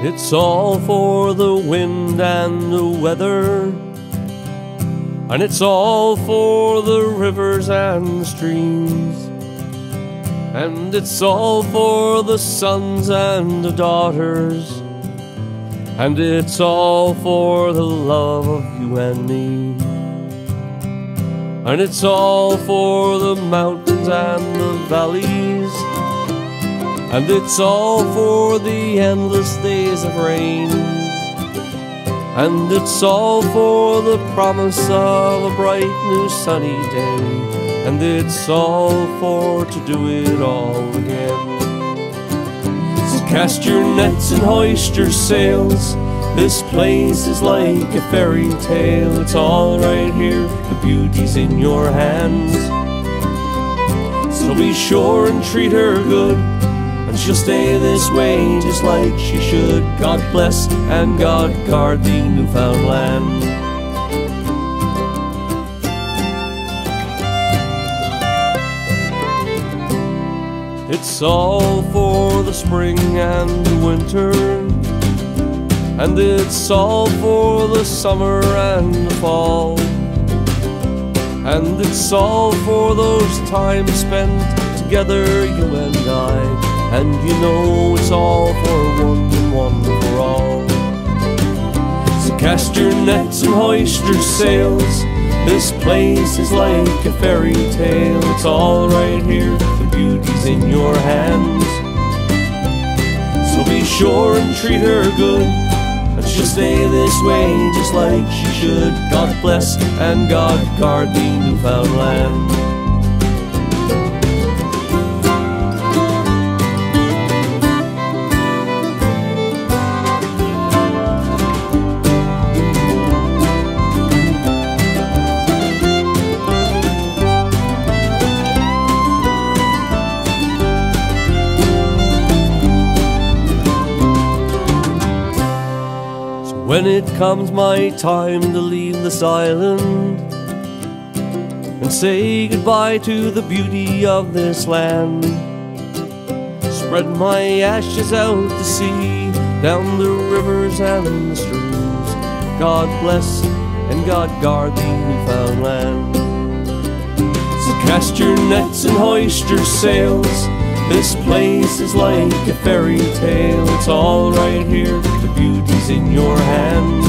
It's all for the wind and the weather, and it's all for the rivers and streams, and it's all for the sons and the daughters, and it's all for the love of you and me. And it's all for the mountains and the valleys, and it's all for the endless days of rain, and it's all for the promise of a bright new sunny day, and it's all for to do it all again. So cast your nets and hoist your sails, this place is like a fairy tale. It's all right here, the beauty's in your hands. So be sure and treat her good, and she'll stay this way just like she should. God bless and God guard the Newfoundland. It's all for the spring and the winter, and it's all for the summer and the fall, and it's all for those times spent together, you and I. And you know it's all for one and one for all. So cast your nets and hoist your sails, this place is like a fairy tale. It's all right here, the beauty's in your hands. So be sure and treat her good, and she'll stay this way just like she should. God bless and God guard the Newfoundland. When it comes my time to leave this island and say goodbye to the beauty of this land, spread my ashes out to sea, down the rivers and the streams. God bless and God guard the Newfoundland. So cast your nets and hoist your sails, this place is like a fairy tale. It's all right here, the beauty's in your hands.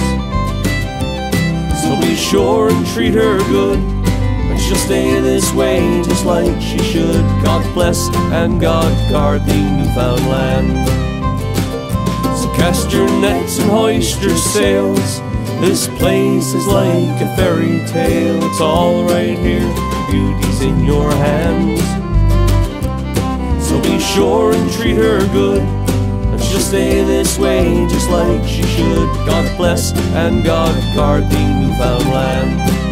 So be sure and treat her good, and she'll stay this way just like she should. God bless and God guard the Newfoundland. So cast your nets and hoist your sails, this place is like a fairy tale. It's all right here, the beauty's in your hands. So be sure and treat her good, and she'll stay this way just like she should. God bless and God guard the Newfoundland.